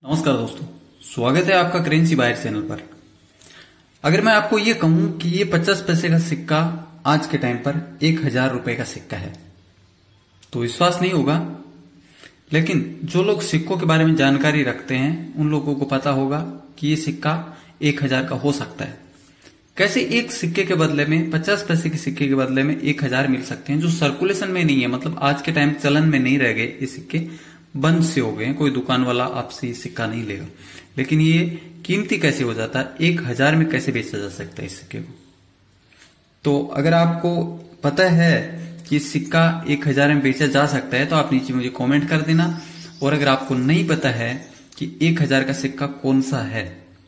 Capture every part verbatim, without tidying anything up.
नमस्कार दोस्तों, स्वागत है आपका करेंसी बायर चैनल पर। अगर मैं आपको ये कहूं कि ये पचास पैसे का सिक्का आज के टाइम पर एक हजार रुपए का सिक्का है तो विश्वास नहीं होगा, लेकिन जो लोग सिक्कों के बारे में जानकारी रखते हैं उन लोगों को पता होगा कि ये सिक्का एक हजार का हो सकता है। कैसे एक सिक्के के बदले में पचास पैसे के सिक्के के बदले में एक हजार मिल सकते हैं जो सर्कुलेशन में नहीं है, मतलब आज के टाइम चलन में नहीं रह गए, ये सिक्के बंद से हो गए, कोई दुकान वाला आपसे ये सिक्का नहीं लेगा। लेकिन ये कीमती कैसे हो जाता है, एक हजार में कैसे बेचा जा सकता है इस सिक्के को। तो अगर आपको पता है कि सिक्का एक हजार में बेचा जा सकता है तो आप नीचे मुझे कमेंट कर देना, और अगर आपको नहीं पता है कि एक हजार का सिक्का कौन सा है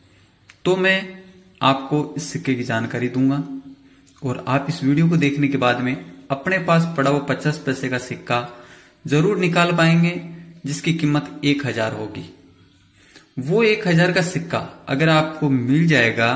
तो मैं आपको इस सिक्के की जानकारी दूंगा, और आप इस वीडियो को देखने के बाद में अपने पास पड़ा हुआ पचास पैसे का सिक्का जरूर निकाल पाएंगे जिसकी कीमत एक हजार होगी। वो एक हजार का सिक्का अगर आपको मिल जाएगा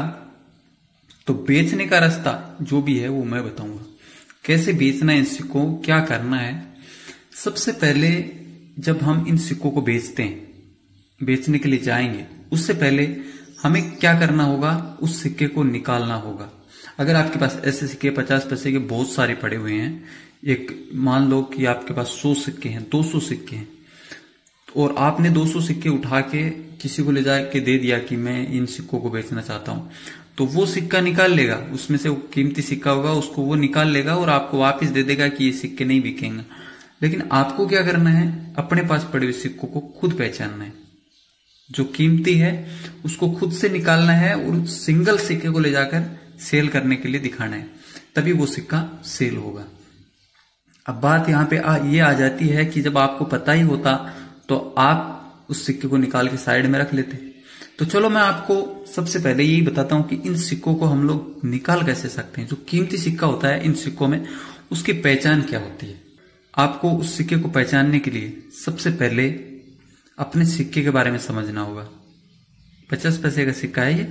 तो बेचने का रास्ता जो भी है वो मैं बताऊंगा। कैसे बेचना है इन सिक्कों को, क्या करना है। सबसे पहले जब हम इन सिक्कों को बेचते हैं, बेचने के लिए जाएंगे, उससे पहले हमें क्या करना होगा, उस सिक्के को निकालना होगा। अगर आपके पास ऐसे सिक्के पचास पैसे के बहुत सारे पड़े हुए हैं, एक मान लो कि आपके पास सौ सिक्के हैं, दो सौ सिक्के हैं, और आपने दो सौ सिक्के उठा के किसी को ले जाके दे दिया कि मैं इन सिक्कों को बेचना चाहता हूं, तो वो सिक्का निकाल लेगा, उसमें से वो कीमती सिक्का होगा उसको वो निकाल लेगा और आपको वापस दे देगा कि ये सिक्के नहीं बिकेंगे। लेकिन आपको क्या करना है, अपने पास पड़े हुए सिक्कों को खुद पहचानना है, जो कीमती है उसको खुद से निकालना है और सिंगल सिक्के को ले जाकर सेल करने के लिए दिखाना है, तभी वो सिक्का सेल होगा। अब बात यहाँ पे आ, ये आ जाती है कि जब आपको पता ही होता तो आप उस सिक्के को निकाल के साइड में रख लेते। तो चलो मैं आपको सबसे पहले यही बताता हूं कि इन सिक्कों को हम लोग निकाल कैसे सकते हैं। जो कीमती सिक्का होता है इन सिक्कों में, उसकी पहचान क्या होती है। आपको उस सिक्के को पहचानने के लिए सबसे पहले अपने सिक्के के बारे में समझना होगा। पचास पैसे का सिक्का है, ये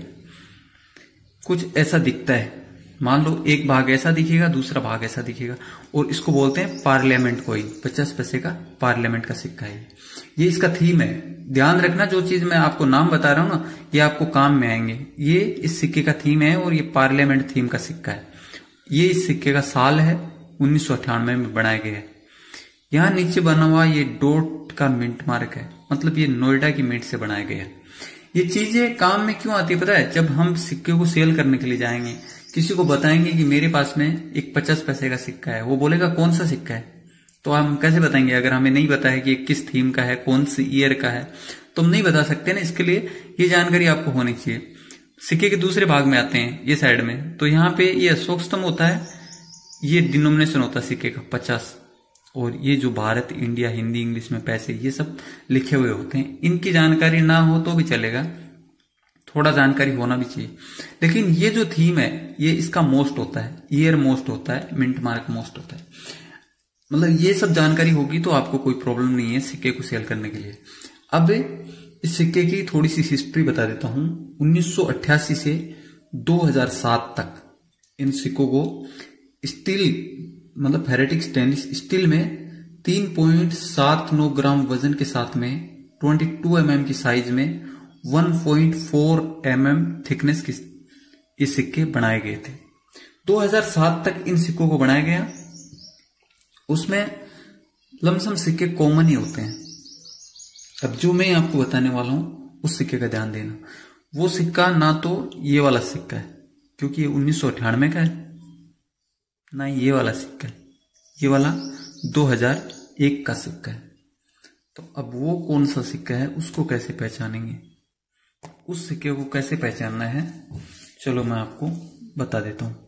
कुछ ऐसा दिखता है, मान लो एक भाग ऐसा दिखेगा, दूसरा भाग ऐसा दिखेगा, और इसको बोलते हैं पार्लियामेंट कॉइन। पचास पैसे का पार्लियामेंट का सिक्का है ये, इसका थीम है। ध्यान रखना, जो चीज मैं आपको नाम बता रहा हूं ना, ये आपको काम में आएंगे। ये इस सिक्के का थीम है और ये पार्लियामेंट थीम का सिक्का है। ये इस सिक्के का साल है उन्नीस सौ अट्ठानवे में बनाया गया है। यहाँ नीचे बना हुआ ये डॉट का मिंट मार्क है, मतलब ये नोएडा की मिंट से बनाया गया है। ये चीजें काम में क्यों आती है पता है, जब हम सिक्के को सेल करने के लिए जाएंगे, किसी को बताएंगे कि मेरे पास में एक पचास पैसे का सिक्का है, वो बोलेगा कौन सा सिक्का है, तो हम कैसे बताएंगे अगर हमें नहीं पता है कि किस थीम का है, कौन सी ईयर का है, तो हम नहीं बता सकते ना। इसके लिए ये जानकारी आपको होनी चाहिए। सिक्के के दूसरे भाग में आते हैं, ये साइड में, तो यहाँ पे ये अशोक स्तंभ होता है, ये डिनोमिनेशन होता है सिक्के का पचास, और ये जो भारत, इंडिया, हिंदी, इंग्लिश में पैसे, ये सब लिखे हुए होते हैं। इनकी जानकारी ना हो तो भी चलेगा, थोड़ा जानकारी होना भी चाहिए। लेकिन ये जो थीम है ये इसका मोस्ट होता है, ईयर मोस्ट होता है, मिंट मार्क मोस्ट होता है, मतलब ये सब जानकारी होगी तो आपको कोई प्रॉब्लम नहीं है सिक्के को सेल करने के लिए। अब इस सिक्के की थोड़ी सी हिस्ट्री बता देता हूं। उन्नीस सौ अट्ठासी से दो हज़ार सात तक इन सिक्कों को स्टील, मतलब फेरेटिक स्टेनलेस स्टील में तीन पॉइंट सात नौ ग्राम वजन के साथ में बाईस एम एम की साइज में एक पॉइंट चार एम एम थिकनेस के ये सिक्के बनाए गए थे। दो हज़ार सात तक इन सिक्कों को बनाया गया। उसमें लमसम सिक्के कॉमन ही होते हैं। अब जो मैं आपको बताने वाला हूं उस सिक्के का ध्यान देना। वो सिक्का ना तो ये वाला सिक्का है क्योंकि ये उन्नीस सौ अट्ठानवे का है, ना ये वाला सिक्का है, ये वाला दो हज़ार एक का सिक्का है। तो अब वो कौन सा सिक्का है, उसको कैसे पहचानेंगे, उस सिक्के को कैसे पहचानना है, चलो मैं आपको बता देता हूं।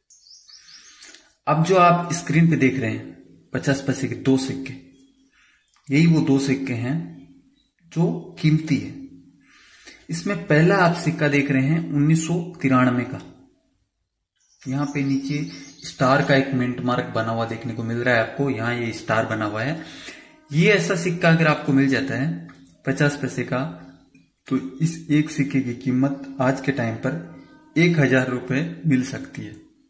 अब जो आप स्क्रीन पे देख रहे हैं पचास पैसे के दो सिक्के, यही वो दो सिक्के हैं जो कीमती है। इसमें पहला आप सिक्का देख रहे हैं उन्नीस सौ तिरानवे का, यहाँ पे नीचे स्टार का एक मिंट मार्क बना हुआ देखने को मिल रहा है आपको, यहाँ ये स्टार बना हुआ है। ये ऐसा सिक्का अगर आपको मिल जाता है पचास पैसे का, तो इस एक सिक्के की कीमत आज के टाइम पर एक हजार रुपए मिल सकती है।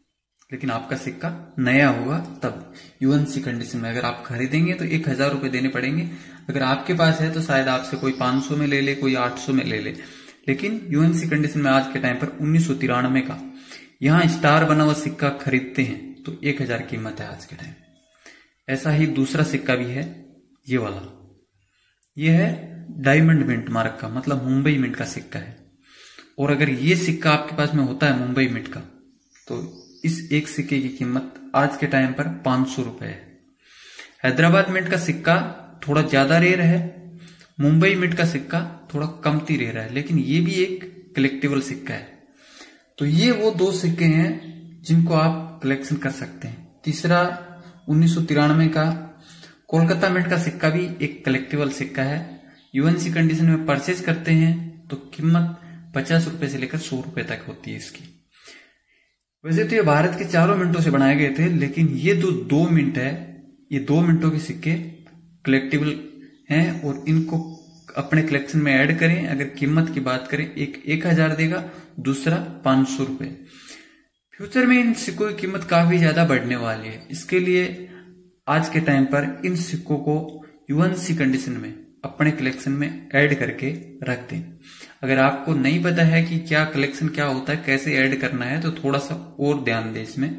लेकिन आपका सिक्का नया होगा तब। यूएनसी कंडीशन में अगर आप खरीदेंगे तो एक हजार रुपए देने पड़ेंगे। अगर आपके पास है तो शायद आपसे कोई पांच सौ में ले ले, कोई आठ सौ में ले ले। लेकिन यूएनसी कंडीशन में आज के टाइम पर उन्नीस सौ तिरानवे का यहाँ स्टार बना हुआ सिक्का खरीदते हैं तो एक हजार कीमत है आज के टाइम। ऐसा ही दूसरा सिक्का भी है, ये वाला। ये है डायमंड मिंट मार्क का, मतलब मुंबई मिंट का सिक्का है। और अगर ये सिक्का आपके पास में होता है मुंबई मिंट का, तो इस एक सिक्के की कीमत आज के टाइम पर पांच सौ रुपए है। हैदराबाद मिंट का सिक्का थोड़ा ज्यादा रेयर है, मुंबई मिंट का सिक्का थोड़ा कमती रेयर है, लेकिन ये भी एक कलेक्टिबल सिक्का है। तो ये वो दो सिक्के हैं जिनको आप कलेक्शन कर सकते हैं। तीसरा उन्नीस सौ तिरानवे का कोलकाता मिंट का सिक्का भी एक कलेक्टिबल सिक्का है। यूएनसी कंडीशन में परचेज करते हैं तो कीमत पचास रुपए से लेकर सौ रुपए तक होती है इसकी। वैसे तो ये भारत के चारों मिनटों से बनाए गए थे, लेकिन ये जो दो मिनट है, ये दो मिनटों के सिक्के कलेक्टिबल हैं और इनको अपने कलेक्शन में ऐड करें। अगर कीमत की बात करें, एक एक हजार देगा, दूसरा पांच सौ रुपए। फ्यूचर में इन सिक्कों की कीमत काफी ज्यादा बढ़ने वाली है। इसके लिए आज के टाइम पर इन सिक्कों को यूएनसी कंडीशन में अपने कलेक्शन में ऐड करके रख दें। अगर आपको नहीं पता है कि क्या कलेक्शन क्या होता है, कैसे ऐड करना है, तो थोड़ा सा और ध्यान दें इसमें।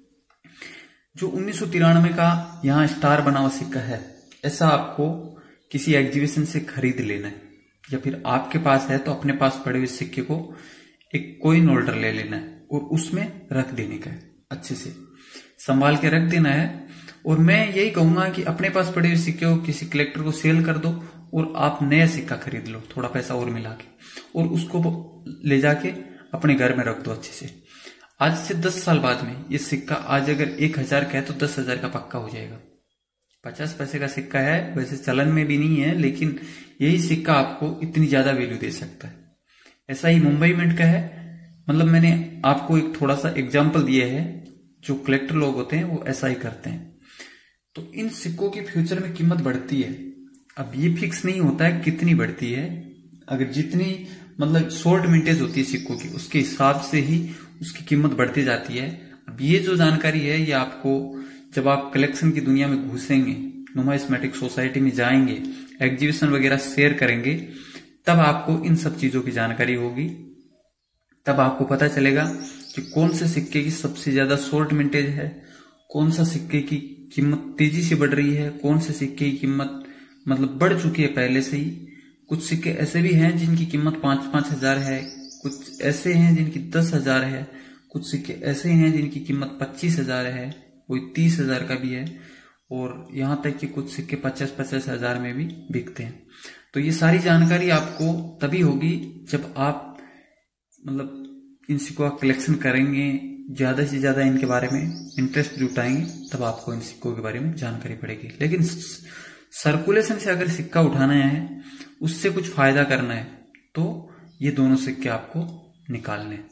जो उन्नीस सौ तिरानवे का यहाँ स्टार बना हुआ सिक्का है, ऐसा आपको किसी एग्जीबिशन से खरीद लेना है, या फिर आपके पास है तो अपने पास पड़े हुए सिक्के को एक कॉइन होल्डर ले लेना है और उसमें रख देने का है, अच्छे से संभाल के रख देना है। और मैं यही कहूंगा कि अपने पास पड़े हुए सिक्के को किसी कलेक्टर को सेल कर दो और आप नया सिक्का खरीद लो, थोड़ा पैसा और मिला के, और उसको ले जाके अपने घर में रख दो अच्छे से। आज से दस साल बाद में ये सिक्का आज अगर एक हजार का है तो दस हजार का पक्का हो जाएगा। पचास पैसे का सिक्का है, वैसे चलन में भी नहीं है, लेकिन यही सिक्का आपको इतनी ज्यादा वैल्यू दे सकता है। ऐसा ही मुंबई मिंट का है, मतलब मैंने आपको एक थोड़ा सा एग्जाम्पल दिया है। जो कलेक्टर लोग होते हैं वो ऐसा ही करते हैं। तो इन सिक्कों की फ्यूचर में कीमत बढ़ती है। अब ये फिक्स नहीं होता है कितनी बढ़ती है, अगर जितनी मतलब शॉर्ट मिंटेज होती है सिक्कों की, उसके हिसाब से ही उसकी कीमत बढ़ती जाती है। अब ये जो जानकारी है ये आपको जब आप कलेक्शन की दुनिया में घुसेंगे, नुमाइस्मेटिक सोसाइटी में जाएंगे, एग्जीबिशन वगैरह शेयर करेंगे, तब आपको इन सब चीजों की जानकारी होगी। तब आपको पता चलेगा कि कौन से सिक्के की सबसे ज्यादा शॉर्ट मिंटेज है, कौन सा सिक्के की कीमत तेजी से बढ़ रही है, कौन से सिक्के की कीमत मतलब बढ़ चुकी है पहले से ही। कुछ सिक्के ऐसे भी हैं जिनकी कीमत पांच पांच हजार है, कुछ ऐसे हैं जिनकी दस हजार है, कुछ सिक्के ऐसे हैं जिनकी कीमत पच्चीस हजार है, कोई तीस हजार का भी है, और यहां तक कि कुछ सिक्के पचास पचास हजार में भी बिकते हैं। तो ये सारी जानकारी आपको तभी होगी जब आप मतलब इन सिक्कों का कलेक्शन करेंगे, ज्यादा से ज्यादा इनके बारे में इंटरेस्ट जुटाएंगे, तब आपको इन सिक्कों के बारे में जानकारी पड़ेगी। लेकिन सर्कुलेशन से अगर सिक्का उठाना है, उससे कुछ फायदा करना है, तो ये दोनों सिक्के आपको निकालने हैं।